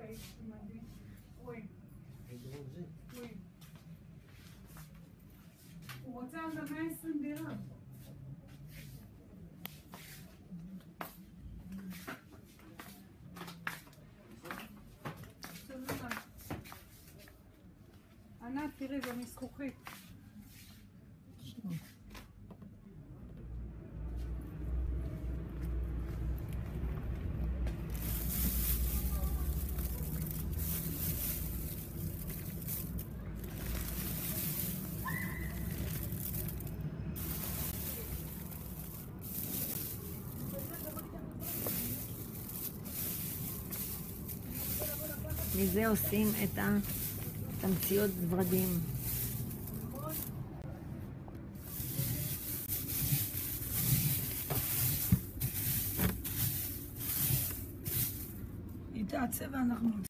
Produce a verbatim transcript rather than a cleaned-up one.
רואים. רואים. הוא רוצה על מאה ועשרים דירה. ענת, תראי, זה מזכוכית. מזה עושים את התמציות ורדים. איתה הצבע אנחנו